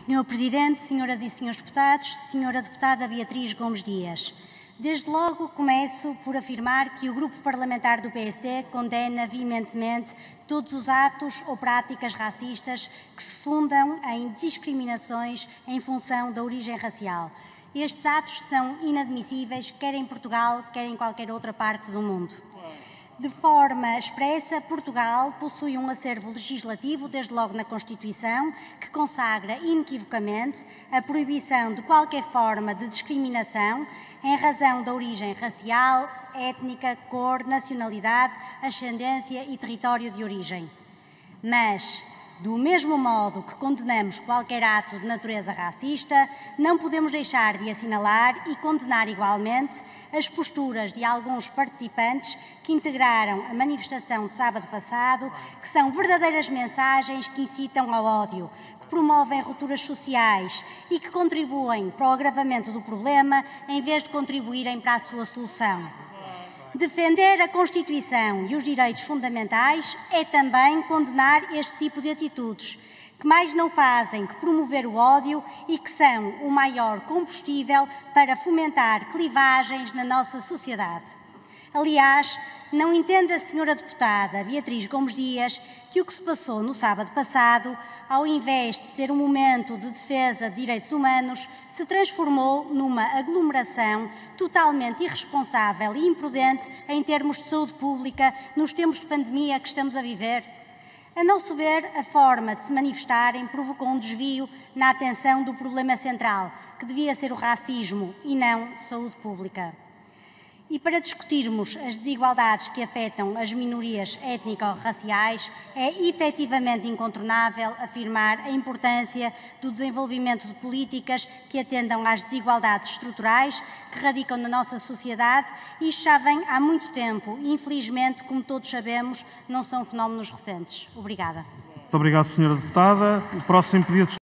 Senhor Presidente, senhoras e senhores deputados, senhora deputada Beatriz Gomes Dias, desde logo começo por afirmar que o Grupo Parlamentar do PSD condena veementemente todos os atos ou práticas racistas que se fundam em discriminações em função da origem racial. Estes atos são inadmissíveis, quer em Portugal, quer em qualquer outra parte do mundo. De forma expressa, Portugal possui um acervo legislativo, desde logo na Constituição, que consagra inequivocamente a proibição de qualquer forma de discriminação em razão da origem racial, étnica, cor, nacionalidade, ascendência e território de origem. Mas, do mesmo modo que condenamos qualquer ato de natureza racista, não podemos deixar de assinalar e condenar igualmente as posturas de alguns participantes que integraram a manifestação de sábado passado, que são verdadeiras mensagens que incitam ao ódio, que promovem rupturas sociais e que contribuem para o agravamento do problema em vez de contribuírem para a sua solução. Defender a Constituição e os direitos fundamentais é também condenar este tipo de atitudes, que mais não fazem que promover o ódio e que são o maior combustível para fomentar clivagens na nossa sociedade. Aliás, não entende a senhora deputada Beatriz Gomes Dias que o que se passou no sábado passado, ao invés de ser um momento de defesa de direitos humanos, se transformou numa aglomeração totalmente irresponsável e imprudente em termos de saúde pública nos tempos de pandemia que estamos a viver? A nosso ver, a forma de se manifestarem provocou um desvio na atenção do problema central, que devia ser o racismo e não saúde pública. E para discutirmos as desigualdades que afetam as minorias étnico-raciais, é efetivamente incontornável afirmar a importância do desenvolvimento de políticas que atendam às desigualdades estruturais que radicam na nossa sociedade. Isto já vem há muito tempo e, infelizmente, como todos sabemos, não são fenómenos recentes. Obrigada. Muito obrigado, senhora deputada. O próximo pedido de